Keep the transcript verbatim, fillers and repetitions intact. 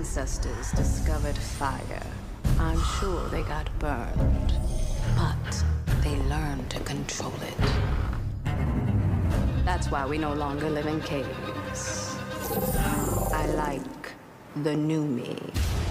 ancestors discovered fire, I'm sure they got burned. But they learned to control it. That's why we no longer live in caves. I like the new me.